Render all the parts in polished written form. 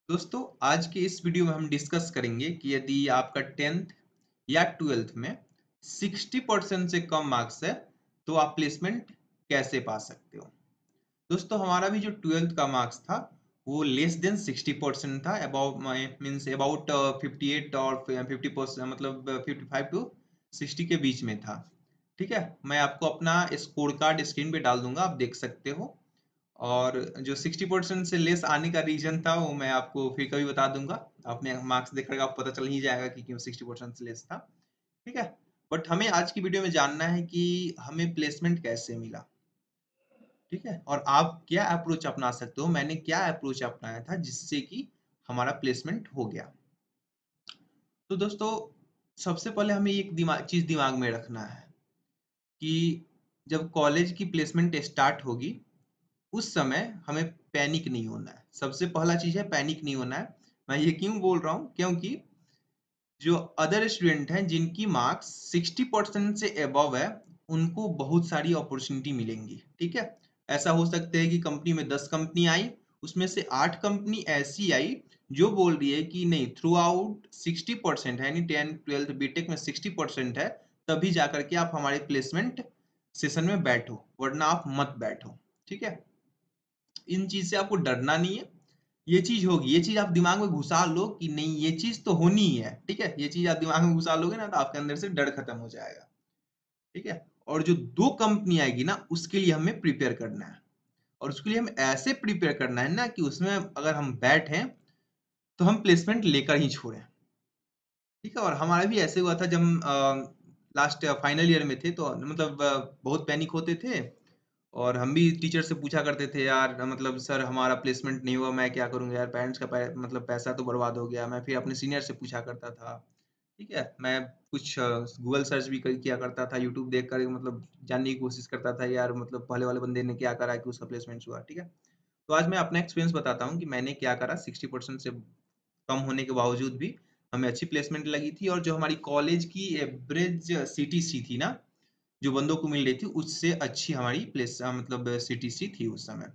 दोस्तों आज के इस वीडियो में हम डिस्कस करेंगे कि यदि आपका 10th या 12th में 60% से कम मार्क्स है तो आप प्लेसमेंट कैसे पा सकते हो। दोस्तों हमारा भी जो 12th का मार्क्स था वो लेस देन 60% था, अबाउट मीन्स अबाउट 58 और 50% मतलब 55 टू 60 के बीच में था। ठीक है, मैं आपको अपना स्कोर कार्ड स्क्रीन पे डाल दूंगा, आप देख सकते हो। और जो 60% से लेस आने का रीजन था वो मैं आपको फिर कभी बता दूंगा। अपने मार्क्स देख कर आपको पता चल ही जाएगा कि क्यों 60% से लेस था। ठीक है, बट हमें आज की वीडियो में जानना है कि हमें प्लेसमेंट कैसे मिला। ठीक है, और आप क्या अप्रोच अपना सकते हो, मैंने क्या अप्रोच अपनाया था जिससे कि हमारा प्लेसमेंट हो गया। तो दोस्तों सबसे पहले हमें एक चीज दिमाग में रखना है कि जब कॉलेज की प्लेसमेंट स्टार्ट होगी उस समय हमें पैनिक नहीं होना है। सबसे पहला चीज है पैनिक नहीं होना है। मैं ये क्यों बोल रहा हूँ, क्योंकि जो अदर स्टूडेंट हैं जिनकी मार्क्स 60% से अबव है उनको बहुत सारी अपॉर्चुनिटी मिलेंगी। ठीक है, ऐसा हो सकता है कि कंपनी में 10 कंपनी आई, उसमें से 8 कंपनी ऐसी आई जो बोल रही है कि नहीं, थ्रू आउट 60% है, यानी 10 12 बीटेक में 60% है, तभी जाकर के आप हमारे प्लेसमेंट सेशन में बैठो, वरना आप मत बैठो। ठीक है, इन चीज से आपको डरना नहीं है। ये चीज होगी, ये चीज आप दिमाग में घुसा लो कि नहीं ये चीज तो होनी ही है। ठीक है, ये चीज आप दिमाग में घुसा लोगे ना तो आपके अंदर से डर खत्म हो जाएगा। ठीक है, और जो 2 कंपनी आएगी ना उसके लिए हमें प्रिपेयर करना है, और उसके लिए हमें ऐसे प्रिपेयर करना है ना कि उसमें अगर हम बैठे तो हम प्लेसमेंट लेकर ही छोड़ें। ठीक है, और हमारा भी ऐसे हुआ था जब हम लास्ट फाइनल ईयर में थे, तो मतलब बहुत पैनिक होते थे। और हम भी टीचर से पूछा करते थे, यार मतलब सर हमारा प्लेसमेंट नहीं हुआ, मैं क्या करूंगा यार, पेरेंट्स का मतलब पैसा तो बर्बाद हो गया। मैं फिर अपने सीनियर से पूछा करता था। ठीक है, मैं कुछ गूगल सर्च भी किया करता था, यूट्यूब देख कर मतलब जानने की कोशिश करता था यार, मतलब पहले वाले बंदे ने क्या करा कि उसका प्लेसमेंट हुआ। ठीक है, तो आज मैं अपना एक्सपीरियंस बताता हूँ कि मैंने क्या करा। 60% से कम होने के बावजूद भी हमें अच्छी प्लेसमेंट लगी थी, और जो हमारी कॉलेज की एवरेज सीटीसी थी ना, जो बंदों को मिल रही थी, उससे अच्छी हमारी मतलब सीटीसी थी उस समय।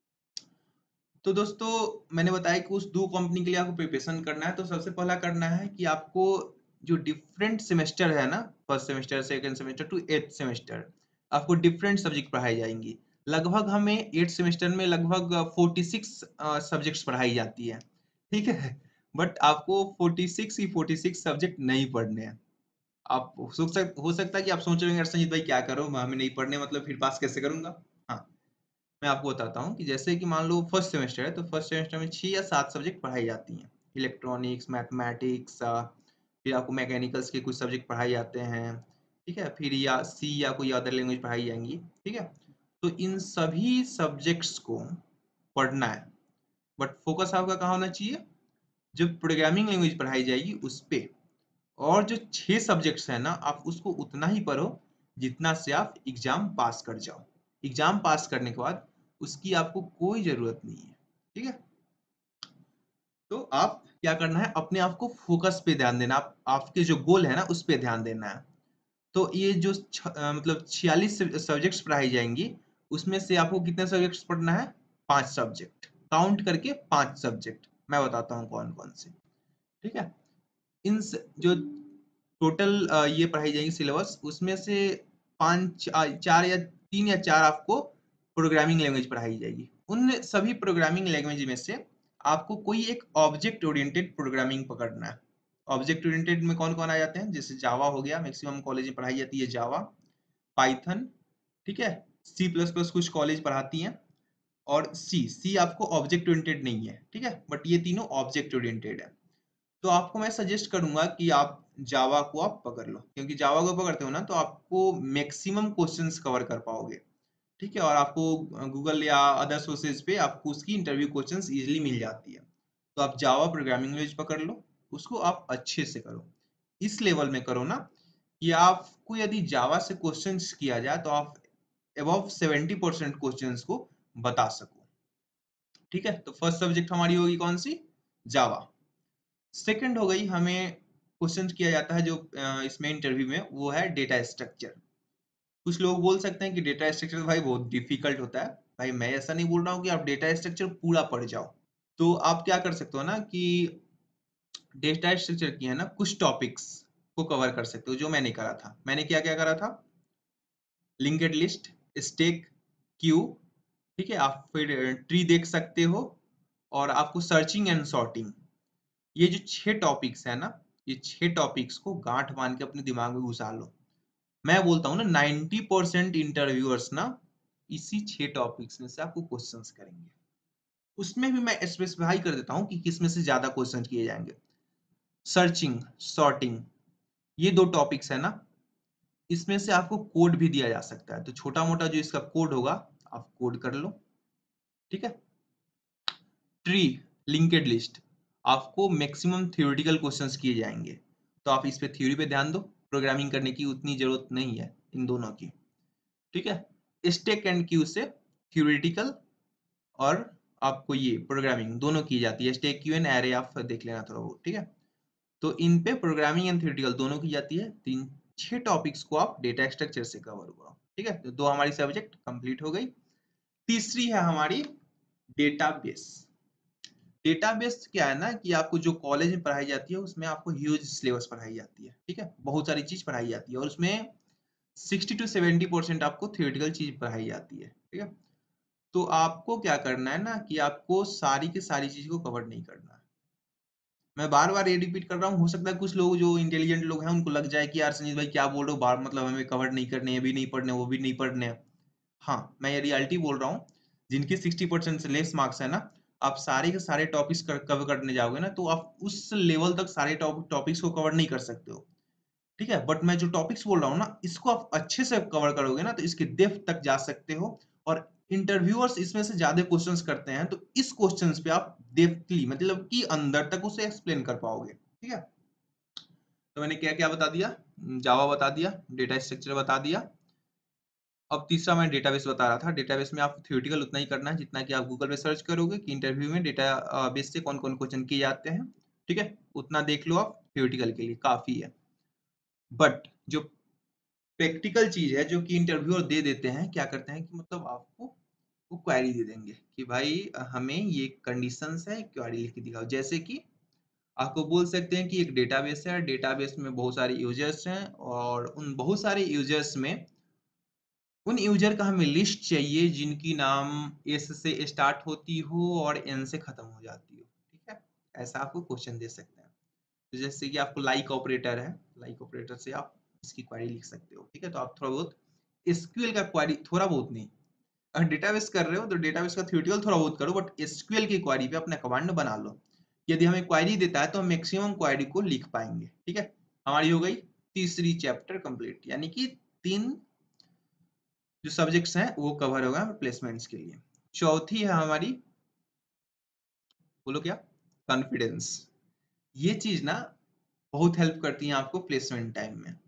तो दोस्तों मैंने बताया कि उस 2 कंपनी के लिए आपको प्रिपरेशन करना है। तो सबसे पहला करना है कि आपको जो डिफरेंट सेमेस्टर है ना, first semester second semester to 8th सेमेस्टर, आपको डिफरेंट सब्जेक्ट पढ़ाई जाएंगी। लगभग हमें 8th सेमेस्टर में लगभग 46 सब्जेक्ट्स पढ़ाई जाती है। ठीक है, बट आपको 46 ही 46 सब्जेक्ट नहीं पढ़ने हैं। आप हो सकता है कि आप सोच रहे होंगे, "यार संजीत भाई क्या करो, हमें नहीं पढ़ने, मतलब फिर पास कैसे करूंगा।" हाँ, मैं आपको बताता हूँ कि जैसे कि मान लो फर्स्ट सेमेस्टर है, तो फर्स्ट सेमेस्टर में 6 या 7 सब्जेक्ट पढ़ाई जाती हैं। इलेक्ट्रॉनिक्स, मैथमेटिक्स, फिर आपको मैकेनिकल्स के कुछ सब्जेक्ट पढ़ाए जाते हैं। ठीक है, फिर या सी या कोई अदर लैंग्वेज पढ़ाई जाएंगी। ठीक है, तो इन सभी सब्जेक्ट्स को पढ़ना है, बट फोकस आपका कहाँ होना चाहिए, जब प्रोग्रामिंग लैंग्वेज पढ़ाई जाएगी उस पे। और जो 6 सब्जेक्ट्स है ना, आप उसको उतना ही पढ़ो जितना से आप एग्जाम पास कर जाओ। एग्जाम पास करने के बाद उसकी आपको कोई जरूरत नहीं है। ठीक है, तो आप क्या करना है, अपने आप को फोकस पे ध्यान देना, आपके जो गोल है ना उस पे ध्यान देना है। तो ये जो मतलब 46 सब्जेक्ट्स पढ़ाई जाएंगी, उसमें से आपको कितने सब्जेक्ट्स पढ़ना है, 5 सब्जेक्ट काउंट करके, 5 सब्जेक्ट मैं बताता हूँ कौन कौन से। ठीक है, जो टोटल ये पढ़ाई जाएगी सिलेबस, उसमें से 4 या 3 या 4 आपको प्रोग्रामिंग लैंग्वेज पढ़ाई जाएगी। उन सभी प्रोग्रामिंग लैंग्वेज में से आपको कोई एक ऑब्जेक्ट ओरिएंटेड प्रोग्रामिंग पकड़ना है। ऑब्जेक्ट ओरिएंटेड में कौन कौन आ जाते हैं, जैसे जावा हो गया, मैक्सिमम कॉलेज में पढ़ाई जाती है जावा, पाइथन। ठीक है, सी प्लस प्लस कुछ कॉलेज पढ़ाती हैं, और सी सी आपको ऑब्जेक्ट ओरिएंटेड नहीं है। ठीक है, बट ये तीनों ऑब्जेक्ट ओरिएंटेड है। तो आपको मैं सजेस्ट करूंगा कि आप जावा को आप पकड़ लो, क्योंकि जावा को पकड़ते हो ना तो आपको मैक्सिमम क्वेश्चंस कवर कर पाओगे। ठीक है, और आपको गूगल या अदर सोर्सेज पे आपको उसकी इंटरव्यू क्वेश्चंस इजीली मिल जाती है। तो आप जावा प्रोग्रामिंग लैंग्वेज पकड़ लो, उसको आप अच्छे से करो, इस लेवल में करो ना कि आपको यदि जावा से क्वेश्चंस किया जाए तो आप अबव 70% क्वेश्चंस को बता सको। ठीक है, तो फर्स्ट सब्जेक्ट हमारी होगी कौन सी, जावा। सेकंड हो गई, हमें क्वेश्चन किया जाता है जो इसमें इंटरव्यू में, वो है डेटा स्ट्रक्चर। कुछ लोग बोल सकते हैं कि डेटा स्ट्रक्चर भाई बहुत डिफिकल्ट होता है। भाई मैं ऐसा नहीं बोल रहा हूँ कि आप डेटा स्ट्रक्चर पूरा पढ़ जाओ। तो आप क्या कर सकते हो ना कि डेटा स्ट्रक्चर की है ना कुछ टॉपिक्स को कवर कर सकते हो, जो मैंने करा था। मैंने क्या क्या करा था? लिंक्ड लिस्ट, स्टैक, क्यू, ठीक है। आप फिर ट्री देख सकते हो, और आपको सर्चिंग एंड सॉर्टिंग, ये जो 6 टॉपिक्स है ना, ये 6 टॉपिक्स को गांठ बांध के अपने दिमाग में घुसा लो। मैं बोलता हूँ ना 90% इंटरव्यूअर्स ना इसी 6 टॉपिक्स में से आपको क्वेश्चंस करेंगे। उसमें भी मैं स्पेसिफाई कर देता हूँ कि किस में से ज्यादा क्वेश्चन किए जाएंगे। सर्चिंग, सॉर्टिंग, ये 2 टॉपिक्स है ना, इसमें से आपको कोड भी दिया जा सकता है, तो छोटा मोटा जो इसका कोड होगा आप कोड कर लो, ठीक है। ट्री, लिंक्ड लिस्ट, आपको मैक्सिमम थ्योरेटिकल क्वेश्चंस किए जाएंगे, तो आप इस पे थ्योरी पे ध्यान दो, प्रोग्रामिंग करने की उतनी जरूरत नहीं है इन दोनों की, ठीक है। स्टैक एंड क्यू से थ्योरेटिकल और आपको ये प्रोग्रामिंग दोनों की जाती है। स्टैक, क्यू एंड एरे आप देख लेना थोड़ा बहुत, ठीक है। तो इन पे प्रोग्रामिंग एंड थ्योरेटिकल दोनों की जाती है। 6 टॉपिक्स को आप डेटा स्ट्रक्चर से कवर करो, ठीक है। तो 2 हमारी सब्जेक्ट कंप्लीट हो गई। तीसरी है हमारी डेटाबेस। डेटाबेस क्या है ना कि आपको जो कॉलेज में पढ़ाई जाती है उसमें आपको ह्यूज सिलेबस पढ़ाई जाती है, ठीक है। बहुत सारी चीज पढ़ाई जाती है, और उसमें 60 to 70% आपको थियोरेटिकल चीज पढ़ाई जाती है, ठीक है। तो आपको क्या करना है ना कि आपको सारी की सारी चीज को कवर नहीं करना है। मैं बार बार ये रिपीट कर रहा हूँ, हो सकता है कुछ लोग जो इंटेलिजेंट लोग हैं उनको लग जाए कि यार संजीत भाई क्या बोल रहे हो, बार मतलब हमें कवर नहीं करने, ये भी नहीं पढ़ने, वो भी नहीं पढ़ने। हाँ, मैं ये रियलिटी बोल रहा हूँ। जिनके 60% से लेस मार्क्स है ना, आप सारे के सारे टॉपिक्स कवर करने जाओगे ना, तो आप उस लेवल तक सारे टॉपिक्स को कवर नहीं कर सकते हो, ठीक है। बट मैं जो टॉपिक्स बोल रहा हूँ ना, इसको आप अच्छे से कवर करोगे ना, तो इसके डेप्थ तक जा सकते हो। और इंटरव्यूअर्स इसमें से ज्यादा क्वेश्चंस करते हैं, तो इस क्वेश्चंस पे आप डेप्थली मतलब कि अंदर तक उसे एक्सप्लेन कर पाओगे, ठीक है। तो मैंने क्या क्या बता दिया? जावा बता दिया, डेटा स्ट्रक्चर बता दिया। अब तीसरा मैं डेटाबेस बता रहा था। डेटाबेस में आपको थ्योरेटिकल उतना ही करना है जितना कि आप गूगल पे सर्च करोगे कि इंटरव्यू में डेटा बेस से कौन कौन क्वेश्चन किए जाते हैं, ठीक है। उतना देख लो, आप थ्योरेटिकल के लिए काफी है। बट जो प्रैक्टिकल चीज है जो कि इंटरव्यूअर दे देते हैं, क्या करते हैं कि मतलब आपको वो क्वेरी दे देंगे कि भाई हमें ये कंडीशंस है, क्वेरी लिख के दिखाओ। जैसे कि आपको बोल सकते हैं कि एक डेटाबेस है, डेटाबेस में बहुत सारे यूजर्स हैं, और उन बहुत सारे यूजर्स में उन यूजर का हमें लिस्ट चाहिए जिनकी नाम एस से स्टार्ट होती हो और एन से खत्म हो जाती हो, ठीक है। ऐसा आपको क्वेश्चन दे सकते हैं। तो जैसे कि आपको लाइक ऑपरेटर है, लाइक ऑपरेटर से आप इसकी क्वेरी लिख सकते हो, ठीक है। तो आप थोड़ा बहुत एसक्यूएल का क्वेरी, थोड़ा बहुत नहीं, अगर डेटाबेस कर रहे हो तो डेटाबेस का थ्योरेटिकल थोड़ा बहुत करो, बट एसक्यूएल की क्वेरी पे अपना कमांड बना लो। यदि हमें क्वेरी देता है तो हम मैक्सिमम क्वेरी को लिख पाएंगे, ठीक है। हमारी हो गई तीसरी चैप्टर कंप्लीट, यानी कि 3 जो सब्जेक्ट्स हैं वो कवर होगा प्लेसमेंट्स के लिए। चौथी है हमारी, बोलो क्या? कॉन्फिडेंस। ये चीज ना बहुत हेल्प करती है आपको प्लेसमेंट टाइम में।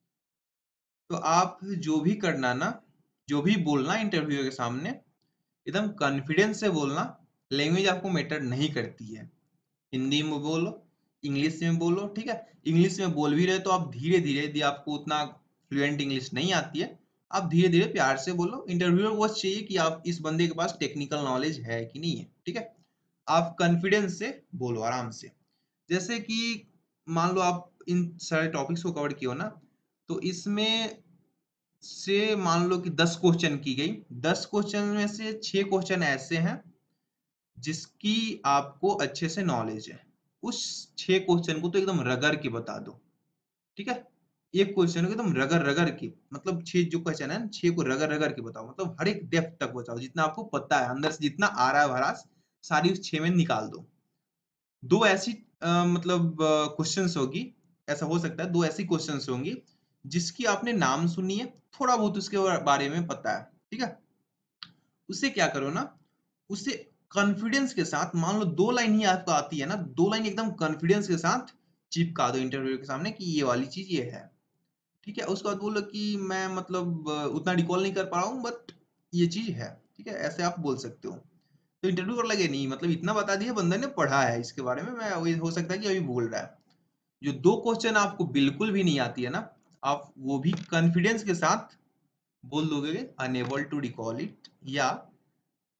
तो आप जो भी करना ना, जो भी बोलना इंटरव्यू के सामने, एकदम कॉन्फिडेंस से बोलना। लैंग्वेज आपको मैटर नहीं करती है। हिंदी में बोलो, इंग्लिश में बोलो, ठीक है। इंग्लिश में बोल भी रहे तो आप धीरे धीरे, यदि आपको उतना फ्लुएंट इंग्लिश नहीं आती है, आप धीरे धीरे प्यार से बोलो। इंटरव्यूअर को बस चाहिए कि आप इस बंदे के पास टेक्निकल नॉलेज है कि नहीं है, ठीक है। आप कॉन्फिडेंस से बोलो, आराम से। जैसे कि मान लो आप इन सारे टॉपिक्स को कवर किए हो ना, तो इसमें से मान लो कि 10 क्वेश्चन की गई, 10 क्वेश्चन में से 6 क्वेश्चन ऐसे हैं जिसकी आपको अच्छे से नॉलेज है। उस 6 क्वेश्चन को तो एकदम रगड़ के बता दो, ठीक है। एक क्वेश्चन को एकदम रगड़ रगड़ के, मतलब 6 जो क्वेश्चन है 6 को रगड़ रगड़ के बताओ, मतलब हर एक डेप्थ तक बताओ, जितना आपको पता है अंदर से, जितना आ रहा है भरास, सारी उस 6 में निकाल दो। 2 ऐसी मतलब क्वेश्चंस होगी, ऐसा हो सकता है 2 ऐसी क्वेश्चंस होंगी जिसकी आपने नाम सुनी है, थोड़ा बहुत उसके बारे में पता है, ठीक है। उसे क्या करो ना, उसे कॉन्फिडेंस के साथ, मान लो 2 लाइन ही आपको आती है ना, 2 लाइन एकदम कॉन्फिडेंस के साथ चिपका दो इंटरव्यू के सामने कि ये वाली चीज ये है, ठीक है। उसके बाद बोलो कि मैं मतलब उतना रिकॉल नहीं कर पा रहा हूँ, बट ये चीज है, ठीक है। ऐसे आप बोल सकते हो। तो इंटरव्यू कर लगे नहीं, मतलब इतना बता दिया बंदे ने, पढ़ा है इसके बारे में, मैं वही हो सकता है कि अभी बोल रहा है। जो 2 क्वेश्चन आपको बिल्कुल भी नहीं आती है ना, आप वो भी कॉन्फिडेंस के साथ बोल दोगे अनेबल टू रिकॉल इट, या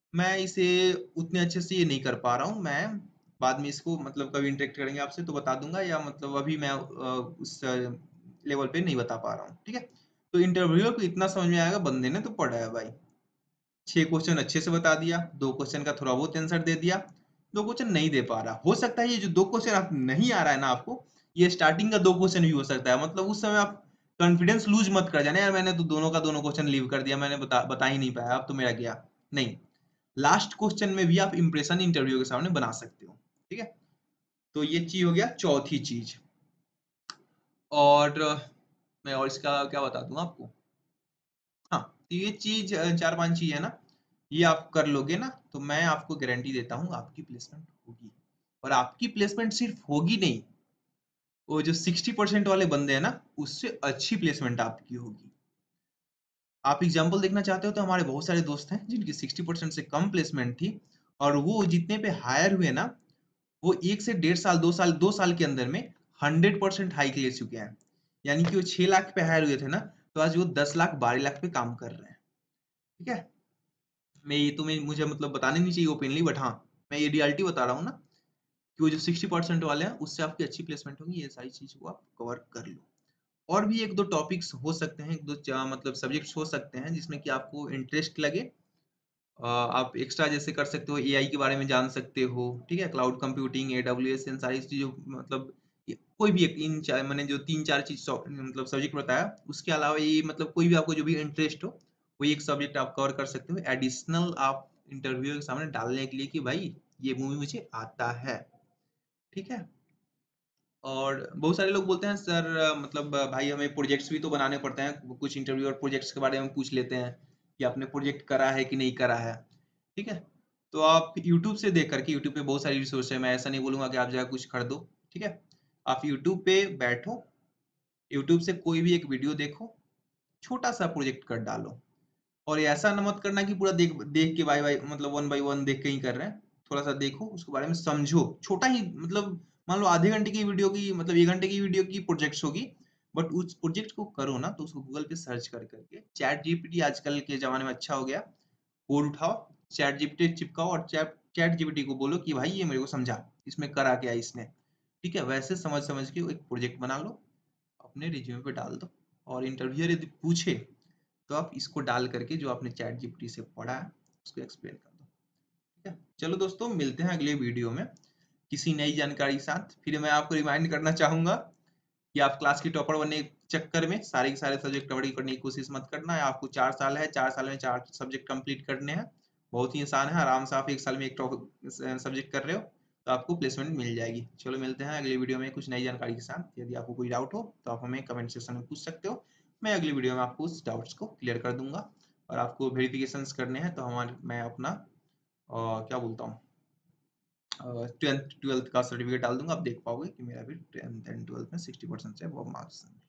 मैं इसे उतने अच्छे से ये नहीं कर पा रहा हूँ। मैं बाद में इसको मतलब कभी इंटरेक्ट करेंगे आपसे तो बता दूंगा, या मतलब अभी मैं उस लेवल पे नहीं बता पा रहा हूँ। ठीक है, तो इंटरव्यूअर को इतना समझ में आएगा, बंदे ने तो पढ़ा है भाई। 6 क्वेश्चन अच्छे से बता दिया, 2 क्वेश्चन का थोड़ा बहुत आंसर दे दिया, 2 क्वेश्चन नहीं दे पा रहा। हो सकता है ये जो 2 क्वेश्चन आप नहीं आ रहा है ना आपको, ये स्टार्टिंग का 2 क्वेश्चन भी हो सकता है। मतलब उस समय आप कॉन्फिडेंस लूज मत कर जाना, यार मैंने तो दोनों का दोनों क्वेश्चन लीव कर दिया, मैंने बता ही नहीं पाया, अब तो मेरा गया। नहीं, लास्ट क्वेश्चन में भी आप इंप्रेशन इंटरव्यू के सामने बना सकते हो। ठीक है, तो ये चीज हो गया चौथी चीज। और मैं और इसका क्या बता दूं आपको। हाँ, तो ये चीज 4-5 चीज है ना, ये आप कर लोगे ना तो मैं आपको गारंटी देता हूँ आपकी प्लेसमेंट होगी। और आपकी प्लेसमेंट सिर्फ होगी नहीं, वो जो 60% वाले बंदे हैं ना, उससे अच्छी प्लेसमेंट आपकी होगी। आप एग्जाम्पल देखना चाहते हो तो हमारे बहुत सारे दोस्त हैं जिनकी 60% से कम प्लेसमेंट थी, और वो जितने पे हायर हुए ना, वो 1 से 1.5 साल 2 साल 2 साल के अंदर में 100% हाइक ले चुके हैं। यानी कि वो 6 लाख पे हायर हुए थे ना, तो आज वो 10 लाख 12 लाख पे काम कर रहे हैं। ठीक है, मैं ये तुम्हें मुझे मतलब बताने नहीं चाहिए ओपनली, बट हाँ, मैं ये रियलिटी बता रहा हूँ ना, कि वो जो 60% वाले हैं उससे आपकी अच्छी प्लेसमेंट होगी। ये सारी चीज को आप कवर कर लो। और भी 1-2 टॉपिक्स हो सकते हैं, 1-2 मतलब सब्जेक्ट्स हो सकते हैं जिसमें कि आपको इंटरेस्ट लगे। आप एक्स्ट्रा जैसे कर सकते हो, एआई के बारे में जान सकते हो। ठीक है, क्लाउड कंप्यूटिंग, एडब्ल्यूएस, इन सारी चीजों मतलब कोई भी एक इन चार मैंने जो 3-4 चीज मतलब सब्जेक्ट बताया, उसके अलावा ये मतलब कोई भी आपको जो भी इंटरेस्ट हो, वो एक सब्जेक्ट आप कवर कर सकते हो एडिशनल, आप इंटरव्यू के सामने डालने के लिए कि भाई ये मूवी मुझे आता है। ठीक है, और बहुत सारे लोग बोलते हैं सर मतलब भाई हमें प्रोजेक्ट्स भी तो बनाने पड़ते हैं, कुछ इंटरव्यूअर प्रोजेक्ट्स के बारे में पूछ लेते हैं कि आपने प्रोजेक्ट करा है कि नहीं करा है। ठीक है, तो आप यूट्यूब से देख करके, यूट्यूब पे बहुत सारी रिसोर्स है, मैं ऐसा नहीं बोलूंगा कि आप जाकर कुछ खरीदो। ठीक है, आप यूट्यूब पे बैठो, यूट्यूब से कोई भी एक वीडियो देखो, छोटा सा प्रोजेक्ट कर डालो। और ये ऐसा न मत करना कि पूरा देख देख के बाय बाय मतलब 1 बाय 1 देख के ही कर रहे हैं। थोड़ा सा देखो, उसके बारे में समझो, छोटा ही मतलब मान लो आधे घंटे की वीडियो की मतलब 1 घंटे की वीडियो की प्रोजेक्ट्स होगी, बट उस प्रोजेक्ट को करो ना तो उसको गूगल पे सर्च कर करके, चैट जीपीटी आजकल के जमाने में अच्छा हो गया, कोड उठाओ, चैट जीपीटी चिपकाओ और चैट जीपीटी को बोलो कि भाई ये मेरे को समझा, इसमें करा क्या इसने। ठीक है, वैसे समझ समझ के एक प्रोजेक्ट बना लो, अपने रिज्यूमे पे डाल दो, और इंटरव्यूअर यदि पूछे तो आप इसको डाल करके जो आपने चैट जीपीटी से पढ़ा है उसको एक्सप्लेन कर दो। ठीक है, चलो दोस्तों, मिलते हैं अगले वीडियो में किसी नई जानकारी के साथ। फिर मैं आपको रिमाइंड करना चाहूंगा कि आप क्लास की टॉपर बनने के चक्कर में सारे के सारे सब्जेक्ट कवर करने की कोशिश मत करना है। आपको 4 साल है, 4 साल में 4 सब्जेक्ट कंप्लीट करने हैं। बहुत ही आसान है, आराम से आप 1 साल में एक सब्जेक्ट कर रहे हो तो आपको प्लेसमेंट मिल जाएगी। चलो मिलते हैं अगले वीडियो में कुछ नई जानकारी के साथ। यदि आपको कोई डाउट हो तो आप हमें कमेंट सेक्शन में पूछ सकते हो, मैं अगली वीडियो में आपको उस डाउट्स को क्लियर कर दूंगा। और आपको वेरिफिकेशंस करने हैं तो हमारे मैं अपना क्या बोलता हूँ 10th 12th का सर्टिफिकेट डाल दूंगा, आप देख पाओगे कि मेरा भी 10th एंड 12th में 60% से वो मार्क्स।